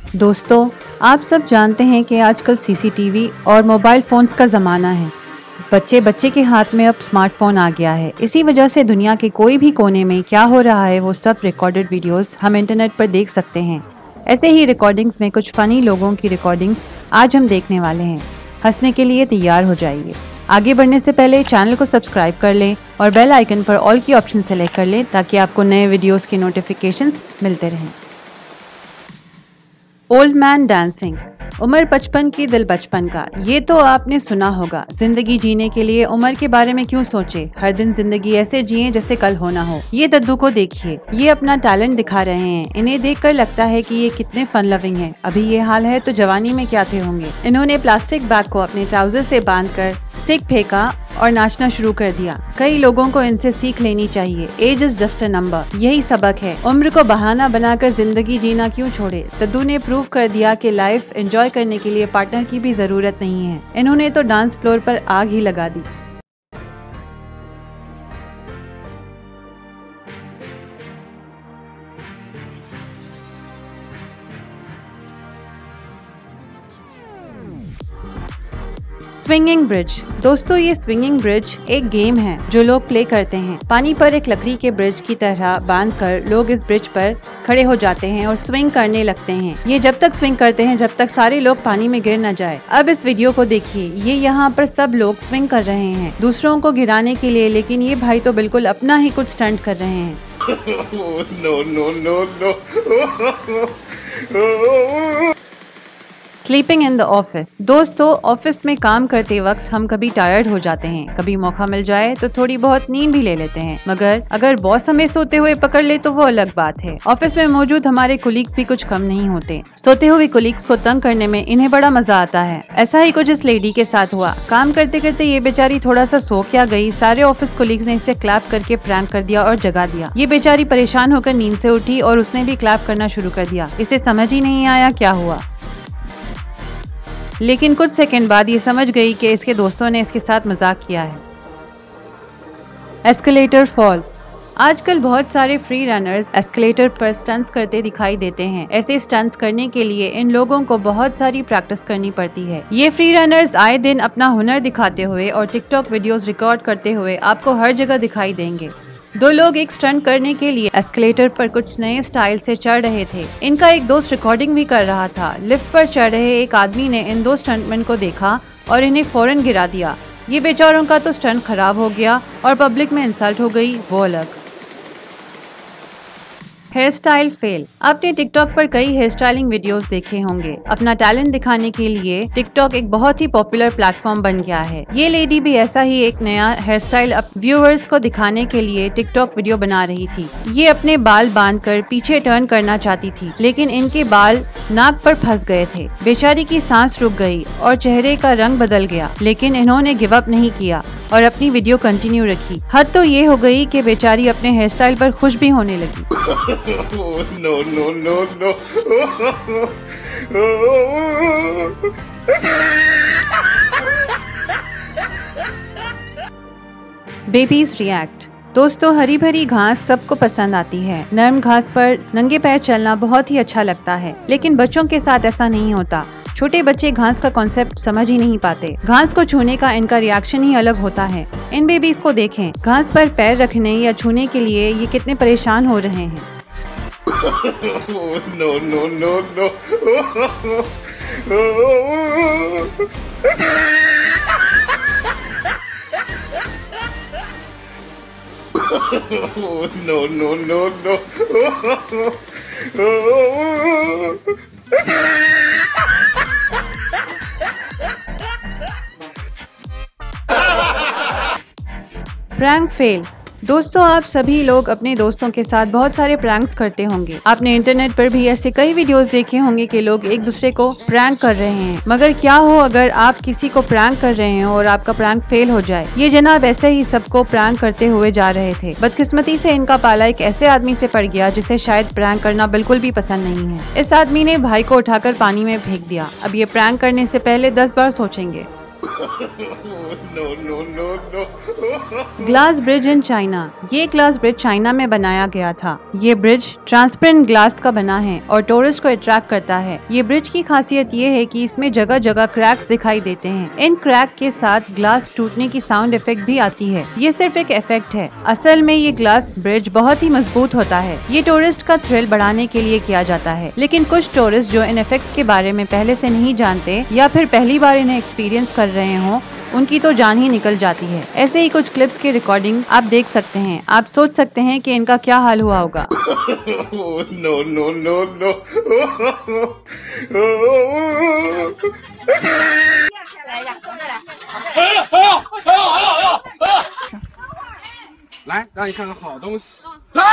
दोस्तों, आप सब जानते हैं कि आजकल सीसीटीवी और मोबाइल फोन्स का ज़माना है। बच्चे बच्चे के हाथ में अब स्मार्टफोन आ गया है। इसी वजह से दुनिया के कोई भी कोने में क्या हो रहा है वो सब रिकॉर्डेड वीडियोस हम इंटरनेट पर देख सकते हैं। ऐसे ही रिकॉर्डिंग्स में कुछ फनी लोगों की रिकॉर्डिंग्स आज हम देखने वाले हैं। हंसने के लिए तैयार हो जाइए। आगे बढ़ने से पहले चैनल को सब्सक्राइब कर लें और बेल आइकन पर ऑल की ऑप्शन सेलेक्ट कर लें ताकि आपको नए वीडियोस की नोटिफिकेशंस मिलते रहें। Old man dancing. उम्र 55 की दिल बचपन का। ये तो आपने सुना होगा। जिंदगी जीने के लिए उम्र के बारे में क्यों सोचे, हर दिन जिंदगी ऐसे जिए जैसे कल हो ना हो। ये दद्दू को देखिए, ये अपना टैलेंट दिखा रहे हैं। इन्हें देखकर लगता है कि ये कितने फन लविंग हैं। अभी ये हाल है तो जवानी में क्या थे होंगे। इन्होंने प्लास्टिक बैग को अपने ट्राउजर से बांधकर स्टिक फेंका और नाचना शुरू कर दिया। कई लोगों को इनसे सीख लेनी चाहिए। Age is just a number, यही सबक है। उम्र को बहाना बनाकर जिंदगी जीना क्यों छोड़े। दद्दू ने प्रूव कर दिया कि लाइफ एंजॉय करने के लिए पार्टनर की भी जरूरत नहीं है। इन्होंने तो डांस फ्लोर पर आग ही लगा दी। Swinging bridge. दोस्तों, ये स्विंगिंग ब्रिज एक गेम है जो लोग प्ले करते हैं। पानी पर एक लकड़ी के ब्रिज की तरह बांधकर लोग इस ब्रिज पर खड़े हो जाते हैं और स्विंग करने लगते हैं। ये जब तक स्विंग करते हैं जब तक सारे लोग पानी में गिर न जाए। अब इस वीडियो को देखिए, ये यहाँ पर सब लोग स्विंग कर रहे हैं दूसरों को गिराने के लिए, लेकिन ये भाई तो बिल्कुल अपना ही कुछ स्टंट कर रहे हैं। No, no, no, no. Sleeping in the office. दोस्तों, ऑफिस में काम करते वक्त हम कभी टायर्ड हो जाते हैं। कभी मौका मिल जाए तो थोड़ी बहुत नींद भी ले लेते हैं, मगर अगर बॉस हमें सोते हुए पकड़ ले तो वो अलग बात है। ऑफिस में मौजूद हमारे कुलीग्स भी कुछ कम नहीं होते। सोते हुए कुलीग्स को तंग करने में इन्हें बड़ा मजा आता है। ऐसा ही कुछ इस लेडी के साथ हुआ। काम करते करते ये बेचारी थोड़ा सा सो क्या गई। सारे ऑफिस कुलीग्स ने इसे क्लैप करके प्रैंक कर दिया और जगा दिया। ये बेचारी परेशान होकर नींद से उठी और उसने भी क्लैप करना शुरू कर दिया। इसे समझ ही नहीं आया क्या हुआ, लेकिन कुछ सेकंड बाद ये समझ गई कि इसके दोस्तों ने इसके साथ मजाक किया है। Escalator fall. आजकल बहुत सारे फ्री रनर्स एस्केलेटर पर स्टंट्स करते दिखाई देते हैं। ऐसे स्टंट्स करने के लिए इन लोगों को बहुत सारी प्रैक्टिस करनी पड़ती है। ये फ्री रनर्स आए दिन अपना हुनर दिखाते हुए और टिकटॉक वीडियोस रिकॉर्ड करते हुए आपको हर जगह दिखाई देंगे। दो लोग एक स्टंट करने के लिए एस्केलेटर पर कुछ नए स्टाइल से चढ़ रहे थे। इनका एक दोस्त रिकॉर्डिंग भी कर रहा था। लिफ्ट पर चढ़ रहे एक आदमी ने इन दो स्टंटमैन को देखा और इन्हें फौरन गिरा दिया। ये बेचारों का तो स्टंट खराब हो गया और पब्लिक में इंसल्ट हो गई, वो अलग। Hair style fail. आपने टिकटॉक पर कई हेयर स्टाइलिंग वीडियोस देखे होंगे। अपना टैलेंट दिखाने के लिए टिकटॉक एक बहुत ही पॉपुलर प्लेटफॉर्म बन गया है। ये लेडी भी ऐसा ही एक नया हेयर स्टाइल व्यूअर्स को दिखाने के लिए टिकटॉक वीडियो बना रही थी। ये अपने बाल बांधकर पीछे टर्न करना चाहती थी, लेकिन इनके बाल नाक पर फंस गए थे। बेचारी की सांस रुक गई और चेहरे का रंग बदल गया, लेकिन इन्होंने गिव अप नहीं किया और अपनी वीडियो कंटिन्यू रखी। हद तो ये हो गई कि बेचारी अपने हेयर स्टाइल पर खुश भी होने लगी। No, no, no, no. Babies react. दोस्तों, हरी भरी घास सबको पसंद आती है। नरम घास पर नंगे पैर चलना बहुत ही अच्छा लगता है, लेकिन बच्चों के साथ ऐसा नहीं होता। छोटे बच्चे घास का कॉन्सेप्ट समझ ही नहीं पाते। घास को छूने का इनका रिएक्शन ही अलग होता है। इन बेबीज को देखें, घास पर पैर रखने या छूने के लिए ये kiतने परेशान हो रहे हैं। No, no, no, no. No, no, no, no. Prank fail. दोस्तों, आप सभी लोग अपने दोस्तों के साथ बहुत सारे प्रैंक्स करते होंगे। आपने इंटरनेट पर भी ऐसे कई वीडियोस देखे होंगे कि लोग एक दूसरे को प्रैंक कर रहे हैं। मगर क्या हो अगर आप किसी को प्रैंक कर रहे हैं और आपका प्रैंक फेल हो जाए। ये जनाब ऐसे ही सबको प्रैंक करते हुए जा रहे थे। बदकिस्मती से इनका पाला एक ऐसे आदमी से पड़ गया जिसे शायद प्रैंक करना बिल्कुल भी पसंद नहीं है। इस आदमी ने भाई को उठाकर पानी में फेंक दिया। अब ये प्रैंक करने से पहले 10 बार सोचेंगे। No, no, no, no. Glass bridge in China. ये ग्लास ब्रिज चाइना में बनाया गया था। ये ब्रिज ट्रांसपेरेंट ग्लास का बना है और टूरिस्ट को अट्रैक्ट करता है। ये ब्रिज की खासियत ये है कि इसमें जगह जगह क्रैक्स दिखाई देते हैं। इन क्रैक के साथ ग्लास टूटने की साउंड इफेक्ट भी आती है। ये सिर्फ एक इफेक्ट है, असल में ये ग्लास ब्रिज बहुत ही मजबूत होता है। ये टूरिस्ट का थ्रिल बढ़ाने के लिए किया जाता है, लेकिन कुछ टूरिस्ट जो इन इफेक्ट के बारे में पहले से नहीं जानते या फिर पहली बार इन्हें एक्सपीरियंस कर रहे हों, उनकी तो जान ही निकल जाती है। ऐसे ही कुछ क्लिप्स की रिकॉर्डिंग आप देख सकते हैं। आप सोच सकते हैं कि इनका क्या हाल हुआ होगा। No, no, no, no. 来，让你看看好东西。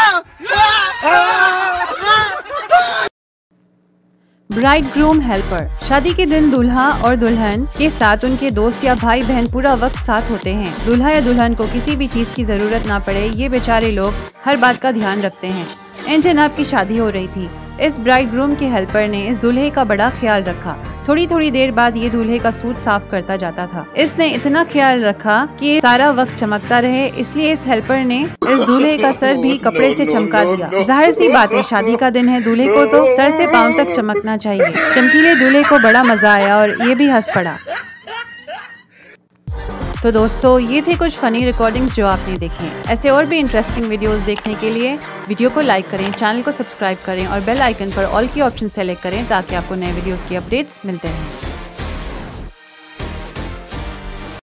bride groom helper. शादी के दिन दूल्हा और दुल्हन के साथ उनके दोस्त या भाई बहन पूरा वक्त साथ होते हैं। दूल्हा या दुल्हन को किसी भी चीज की जरूरत ना पड़े, ये बेचारे लोग हर बात का ध्यान रखते हैं। इन जनाब की शादी हो रही थी। इस ब्राइड ग्रूम के हेल्पर ने इस दूल्हे का बड़ा ख्याल रखा। थोड़ी थोड़ी देर बाद ये दूल्हे का सूट साफ करता जाता था। इसने इतना ख्याल रखा कि सारा वक्त चमकता रहे, इसलिए इस हेल्पर ने इस दूल्हे का सर भी कपड़े से चमका दिया। जाहिर सी बात है, शादी का दिन है, दूल्हे को तो सर से पांव तक चमकना चाहिए। चमकीले दूल्हे को बड़ा मजा आया और ये भी हंस पड़ा। तो दोस्तों, ये थे कुछ फनी रिकॉर्डिंग्स जो आपने देखी। ऐसे और भी इंटरेस्टिंग वीडियोस देखने के लिए वीडियो को लाइक करें, चैनल को सब्सक्राइब करें और बेल आइकन पर ऑल की ऑप्शन सेलेक्ट करें ताकि आपको नए वीडियोस की अपडेट्स मिलते रहें।